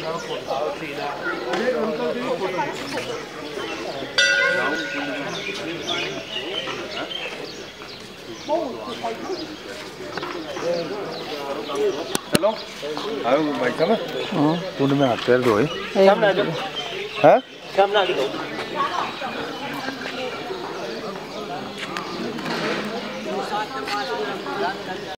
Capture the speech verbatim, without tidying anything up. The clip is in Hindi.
चलो आओ भाई चलो हां तूने में हाथ पैर धोए सामने आ जाओ हैं सामने आ जाओ